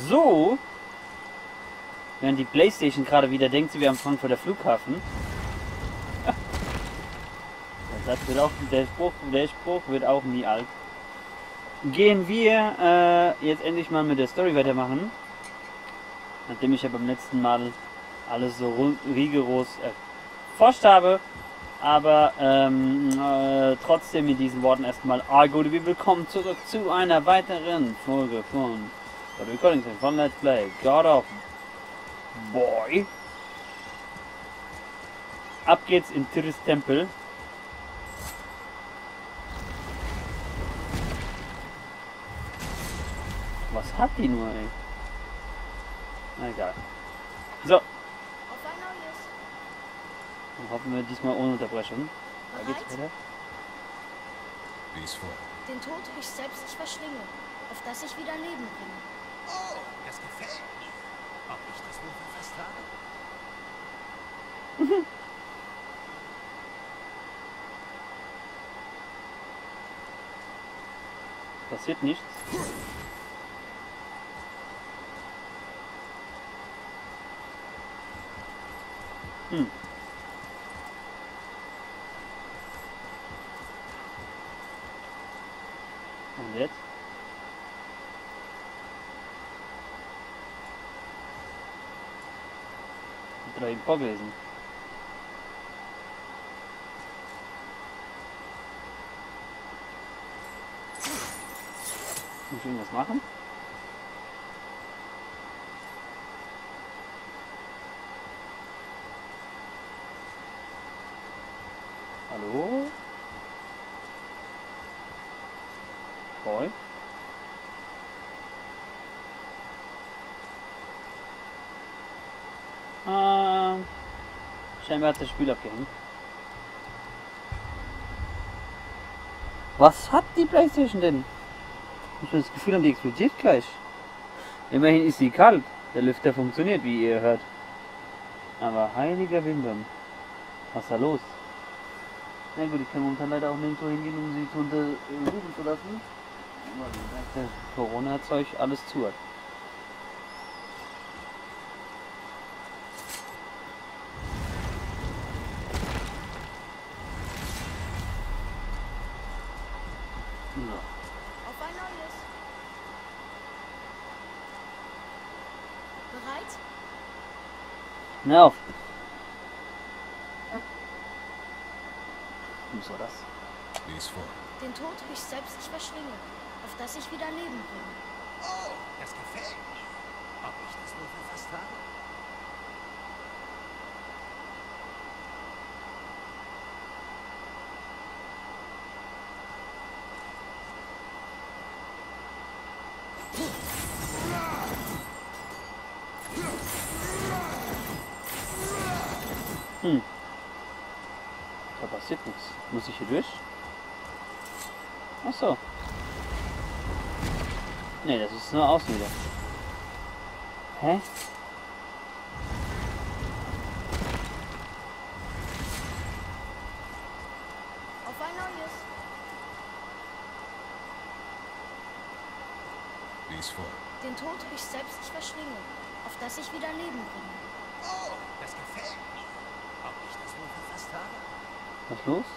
so, während die Playstation gerade wieder denkt, sie wäre am Frankfurter Flughafen. Der Satz wird auch, der Spruch wird auch nie alt. Gehen wir jetzt endlich mal mit der Story weitermachen. Nachdem ich ja beim letzten Mal alles so rigoros erforscht habe. Aber trotzdem mit diesen Worten erstmal gute willkommen zurück zu einer weiteren Folge von Recording von Let's Play God of Boy. Ab geht's in Tyrs Tempel. Was hat die nur, ey? Na egal. So. Auf ein neues. Dann hoffen wir diesmal ohne Unterbrechung. Da geht's Bereit? weiter. Lies vor. Den Tod ich selbst ich verschlinge, auf dass ich wieder Leben bringe. Oh, das gefällt mir. Ob ich das wohl verfasst habe? Passiert nichts. Hm. Und jetzt? Hat er eben vorgelesen. Muss ich irgendwas machen? Hallo? Boy? Scheinbar hat das Spiel abgehängt. Was hat die PlayStation denn? Ich habe das Gefühl, die explodiert gleich. Immerhin ist sie kalt. Der Lüfter funktioniert, wie ihr hört. Aber heiliger Bimbam. Was ist da los? Na gut, ich kann momentan leider auch nirgendwo hingehen, um sie zu untersuchen zu lassen. Aber wie gesagt, das Corona-Zeug alles zu hat. So. Auf ein neues. Bereit? Na auf! Was war das? Lies vor. Den Tod ich selbst ich verschlinge, auf dass ich wieder Leben bringe. Oh, das gefällt mir. Ob ich das wohl verfasst habe? Hm. Da passiert nichts. Muss ich hier durch? Ach so. Ne, das ist nur außen wieder. Hä? Auf ein neues. Lies vor. Den Tod ich selbst ich verschlinge, auf dass ich wieder Leben bringe. Oh, das gefällt mir. Ob ich das wohl verfasst habe? Was ist los?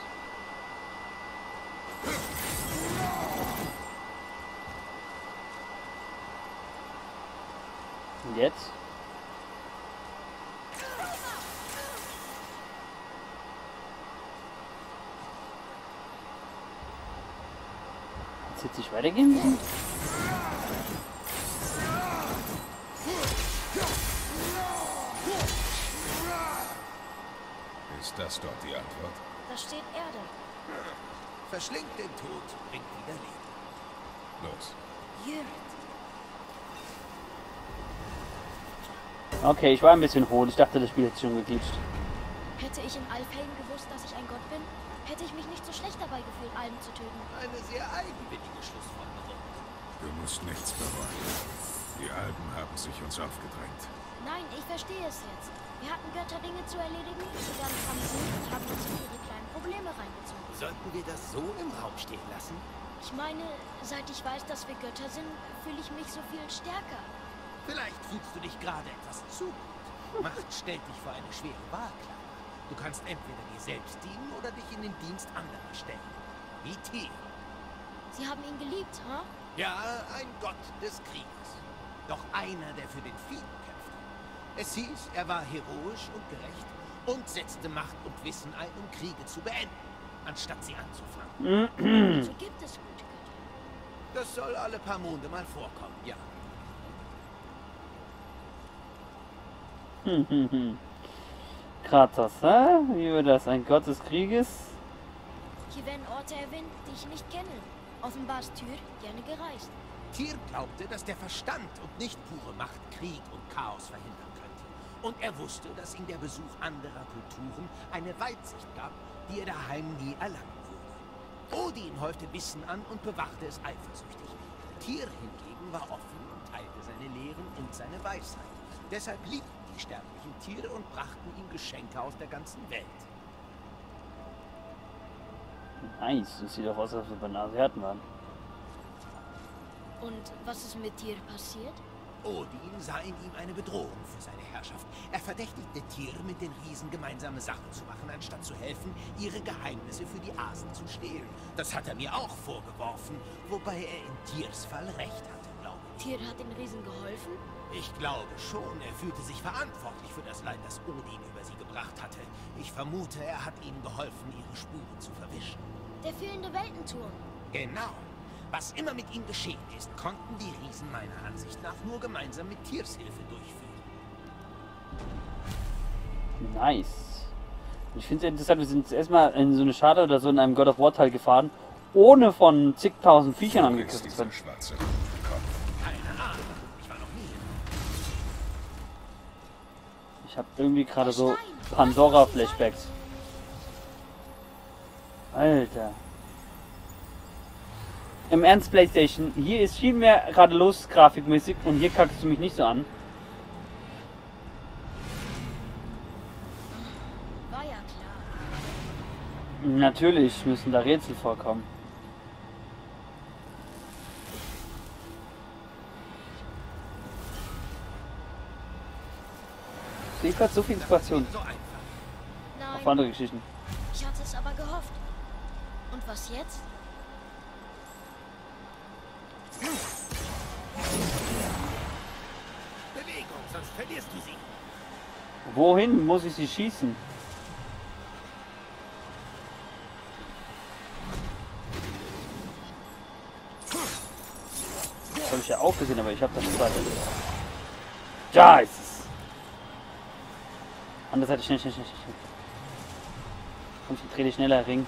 Und jetzt? Jetzt nicht weitergehen müssen? Ist das dort die Antwort? Da steht Erde. Verschlingt den Tod, bringt wieder Leben. Los. Jürt. Okay, ich war ein bisschen hohl. Ich dachte, das Spiel hätte schon geglitscht. Hätte ich in Alfheim gewusst, dass ich ein Gott bin, hätte ich mich nicht so schlecht dabei gefühlt, Alben zu töten. Eine sehr eigenwillige Schlussfolgerung. Du musst nichts bereuen. Die Alben haben sich uns aufgedrängt. Nein, ich verstehe es jetzt. Wir hatten Götterdinge zu erledigen, und dann kamen sie und haben uns in ihre kleinen Probleme reingezogen. Sollten wir das so im Raum stehen lassen? Ich meine, seit ich weiß, dass wir Götter sind, fühle ich mich so viel stärker. Vielleicht fühlst du dich gerade etwas zu gut. Macht stellt dich vor eine schwere Wahl, klar. Du kannst entweder dir selbst dienen oder dich in den Dienst anderer stellen. Wie Tyr. Sie haben ihn geliebt, ha? Ja, ein Gott des Krieges. Doch einer, der für den Frieden kämpfte. Es hieß, er war heroisch und gerecht und setzte Macht und Wissen ein, um Kriege zu beenden, anstatt sie anzufangen. So gibt es gute Götter. Das soll alle paar Monde mal vorkommen, ja. Kratos, hä? Wie wird das? Ein Gott des Krieges? Hier werden Orte erwähnt, die ich nicht kenne. Offenbar ist Tyr gerne gereist. Tyr glaubte, dass der Verstand und nicht pure Macht Krieg und Chaos verhindern könnte. Und er wusste, dass ihm der Besuch anderer Kulturen eine Weitsicht gab, die er daheim nie erlangen würde. Odin häufte Wissen an und bewachte es eifersüchtig. Tyr hingegen war offen und teilte seine Lehren und seine Weisheit. Deshalb liebten die sterblichen Tiere und brachten ihm Geschenke aus der ganzen Welt. Nice, das sieht doch aus, als ob wir Asiaten waren. Und was ist mit Tyr passiert? Odin sah in ihm eine Bedrohung für seine Herrschaft. Er verdächtigte Tyr, mit den Riesen gemeinsame Sachen zu machen, anstatt zu helfen, ihre Geheimnisse für die Asen zu stehlen. Das hat er mir auch vorgeworfen, wobei er in Tyrs Fall recht hatte, glaube ich. Tyr hat den Riesen geholfen? Ich glaube schon, er fühlte sich verantwortlich für das Leid, das Odin über sie gebracht hatte. Ich vermute, er hat ihnen geholfen, ihre Spuren zu verwischen. Der fehlende Weltenturm. Genau. Was immer mit ihm geschehen ist, konnten die Riesen meiner Ansicht nach nur gemeinsam mit Tyrs Hilfe durchführen. Nice. Ich finde es interessant, wir sind erstmal in so eine Schade oder so in einem God of War Teil gefahren, ohne von zigtausend Viechern angegriffen zu werden. Schwarze Keine Ahnung. Ich war noch nie hier. Ich habe irgendwie gerade so Pandora-Flashbacks. Alter. Im Ernst, PlayStation, hier ist viel mehr gerade los, grafikmäßig, und hier kackst du mich nicht so an. War ja klar. Natürlich müssen da Rätsel vorkommen. Ich sehe gerade so viel Inspiration So einfach. auf Nein, andere Geschichten. ich hatte es aber gehofft. Und was jetzt? Bewegung, sonst verlierst du sie. Wohin muss ich sie schießen? Das habe ich ja auch gesehen, aber ich habe das nicht weiter. Da ist es. Andere Seite, schnell, schnell, schnell, schnell. Konzentriere dich schneller, Ring.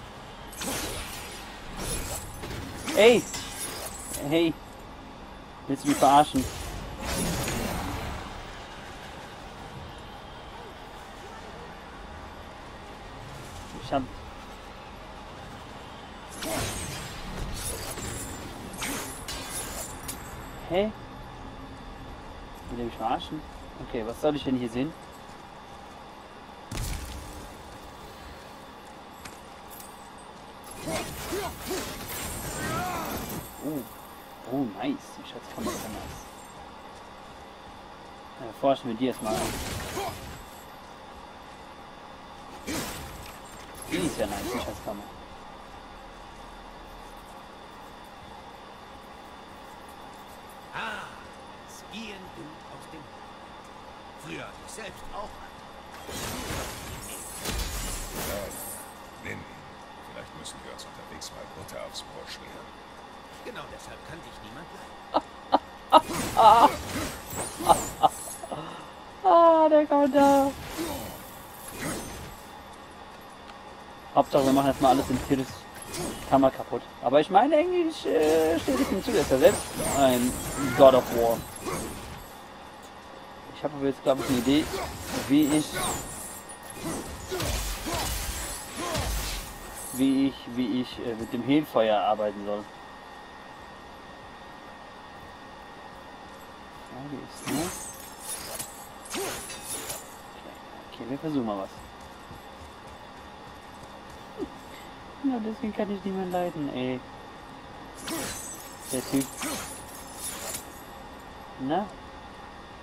Ey! Hey! Willst du mich verarschen? Ich hab... Hä? Will er mich verarschen? Okay, was soll ich denn hier sehen? Oh, nice. Die Schatzkammer ist ja nice. Forschen wir die erstmal an. Die ist ja nice, die Schatzkammer. Ah, Skiën Blut aus dem Mund. Früher hatte ich selbst auch einen. Nimm. Vielleicht müssen wir uns unterwegs mal Butter aufs Brot schmieren. Genau deshalb kann dich niemand leiden. Ah, der kommt da. Hauptsache, wir machen jetzt mal alles in Tiers Kammer kaputt. Aber ich meine, eigentlich steht es ihm zu, er ist ja selbst ein God of War. Ich habe aber jetzt, glaube ich, eine Idee, wie ich mit dem Helfeuer arbeiten soll. Frage ist nur... Okay, wir versuchen mal was. Ja, deswegen kann ich niemand leiden, ey. Der Typ. Na?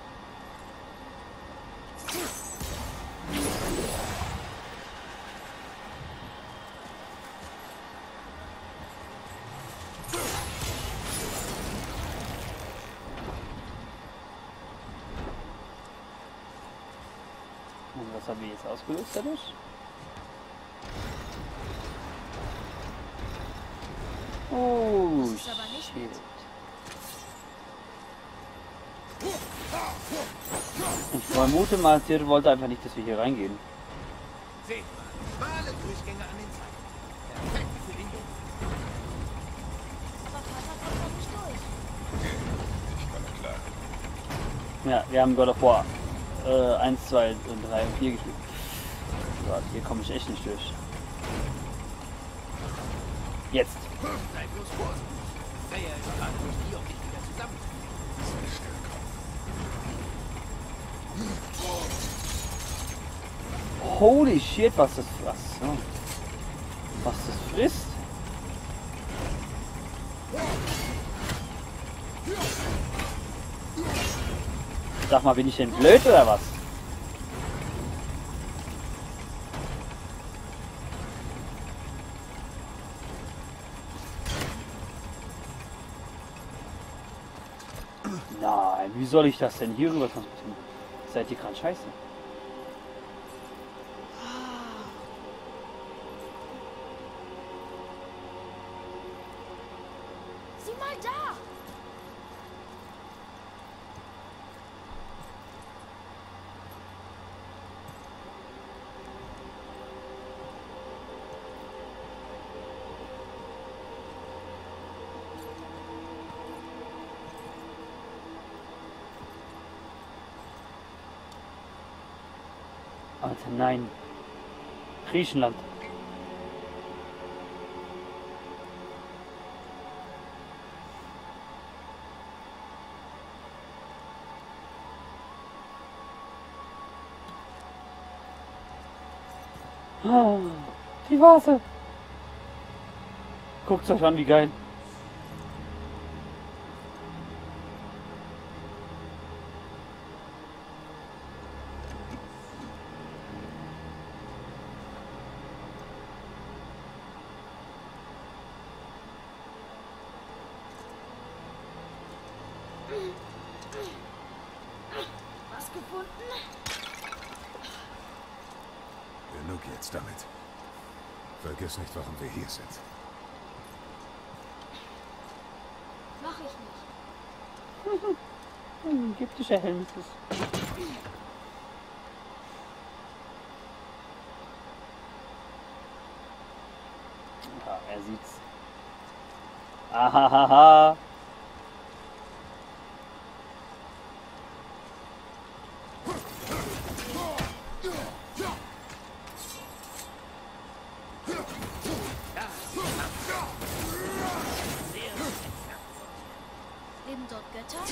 Und was haben wir jetzt ausgelöst dadurch? Oh, Das ist aber nicht shit. nett. Ich vermute mal, Cyril wollte einfach nicht, dass wir hier reingehen. Seht mal, schmale Durchgänge an den Seiten. Perfekt für den Jungen. Aber Vater kommt da nicht durch. Ich komme klar. Ja, wir haben God of War 1, 2 und 3 und 4 gespielt. Gott, hier komme ich echt nicht durch. Jetzt. Sei bloß vorsichtig. Freya ist gerade durch die, um dich wieder zusammenzubringen. Holy shit, was das frisst. Sag mal, bin ich denn blöd oder was? Nein, wie soll ich das denn hier rüber transportieren? Seid ihr gerade scheiße? Sieh mal da! Alter, nein. Griechenland. Ah, die Vase. Guckt euch an, wie geil. Was gefunden? Genug jetzt damit. Vergiss nicht, warum wir hier sind. Mach ich nicht. Ägyptischer Helm ist es. Ja, er sieht's. Ahahaha. Leben dort Götter?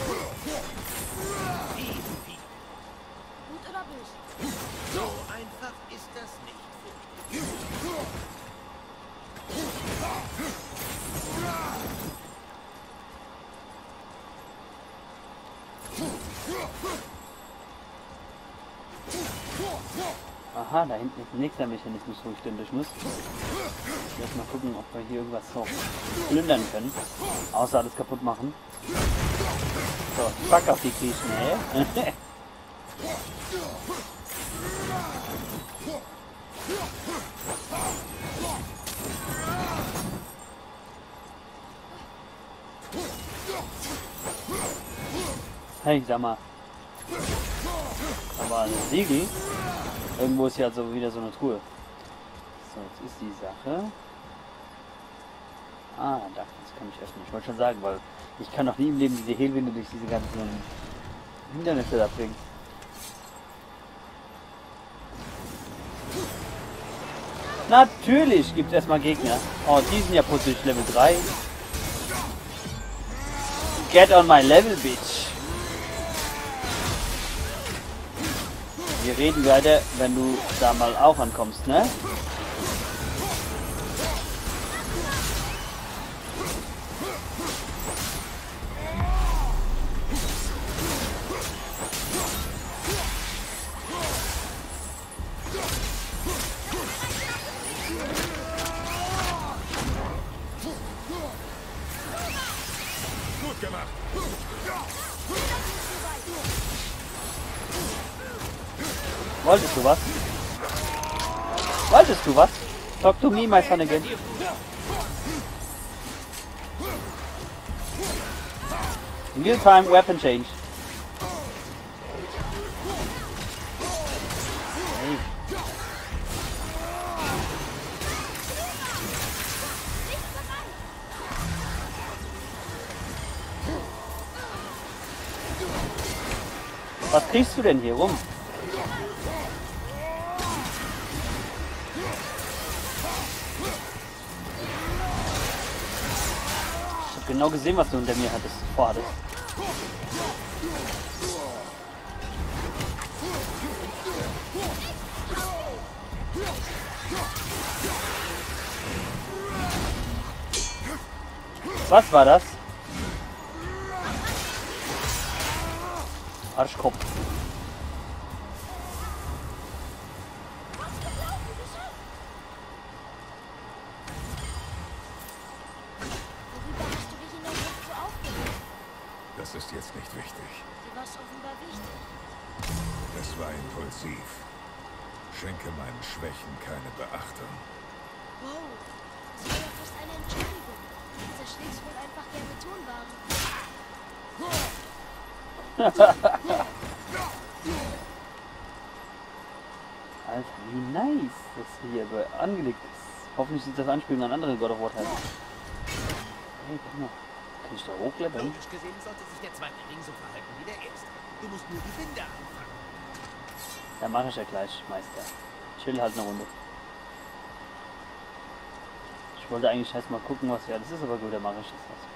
Gut oder böse? So einfach ist das nicht. Aha, da hinten ist ein nächster Mechanismus, wo ich denn durch muss. Jetzt mal gucken, ob wir hier irgendwas noch plündern können. Außer alles kaputt machen. So, fuck auf die Griechen, ey. Hey, sag mal. Aber ein Siegel. Irgendwo ist ja also wieder so eine Truhe. So, jetzt ist die Sache. Ah, da, das kann ich öffnen. Ich wollte schon sagen, weil ich kann noch nie im Leben diese Hehlwinde durch diese ganzen Hindernisse da bringen. Natürlich gibt es erstmal Gegner. Oh, die sind ja plötzlich Level 3. Get on my level, bitch. Wir reden weiter, wenn du da mal auch ankommst, ne? Wolltest du was? Wolltest du was? Talk to me, my son again. Real-time weapon change. Hey. Was kriegst du denn hier rum? Ich hab genau gesehen, was du hinter mir hattest, vorhattest. Was war das? Arschkopf. Das ist jetzt nicht wichtig. Dir war es offenbar wichtig. Es war impulsiv. Schenke meinen Schwächen keine Beachtung. Wow, das war ja fast eine Entschuldigung. Du zerschlägst wohl einfach gerne Tonwaren. Alter, wie nice das hier angelegt ist. Hoffentlich ist das Anspielen an andere God of War Teile. Hey, guck mal. Kann ich da hochklettern? Logisch gesehen sollte sich der zweite Ring so verhalten wie der erste. Du musst nur die Winde anfangen. Ja, mache ich ja gleich, Meister. Chill halt eine Runde. Ich wollte eigentlich erst mal gucken, was ja das ist, aber gut, dann mache ich das was.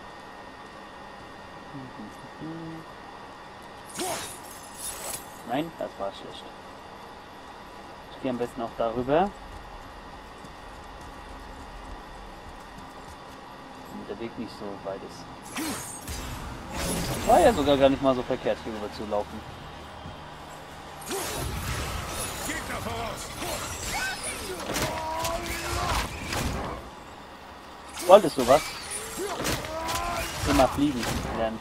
Nein, das war schlecht. Ich gehe am besten auch darüber. Damit der Weg nicht so weit ist. War ja sogar gar nicht mal so verkehrt, hier rüber zu laufen. Gegner voraus! Wolltest du was? Immer fliegen lernen.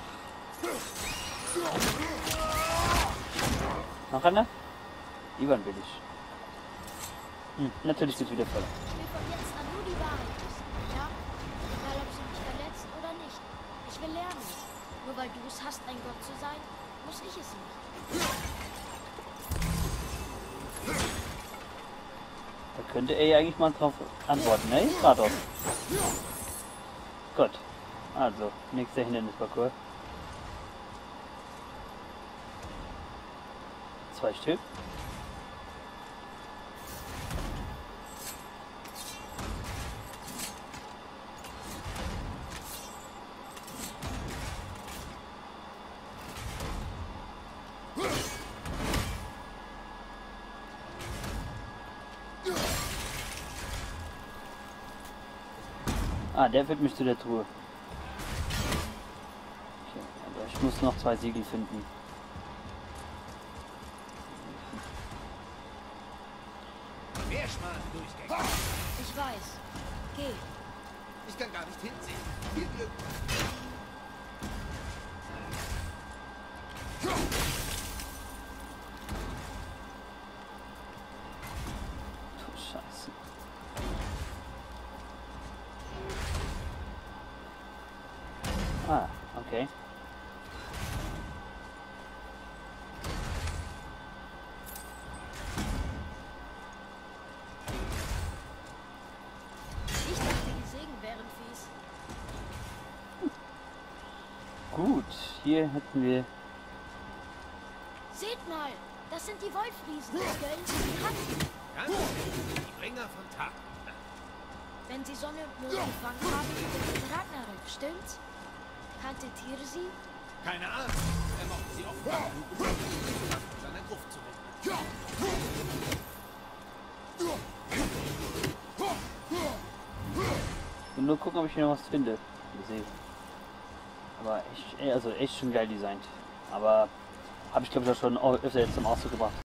Noch einer? Ivan will ich. Natürlich geht's wieder voll. Ich will von jetzt an nur die Wahrheit wissen. Ja? Egal, ob sie mich verletzt oder nicht. Ich will lernen. Nur weil du es hast, ein Gott zu sein, muss ich es nicht. Da könnte er ja eigentlich mal drauf antworten, ne? Kratos. Gut. Also, nächster Hindernisparcours. 2 Stück. Ah, der führt mich zu der Truhe. Okay, aber ich muss noch 2 Siegel finden. Mehr schmalen Durchgänge. Ich weiß. Geh. Ich kann gar nicht hinsehen. Viel Glück. Du Scheiße. Ah, okay. Ich dachte, die Segen wären fies. Gut, hier hätten wir... Seht mal, das sind die Wolfriesen. Das gehören zu den Ratten. Ganz richtig. Die Bringer von Tag. Wenn sie Sonne und Mond gefangen haben, den Ragnarök, stimmt's? Kannte Tiere sie? Keine Ahnung. Er mochte sie offenbar genug um in seiner Gruft zu retten. Ich will nur gucken, ob ich hier noch was finde. Sehe. Aber echt, also echt schon geil designt. Aber habe ich glaube ich auch schon öfter jetzt zum Ausdruck gebracht.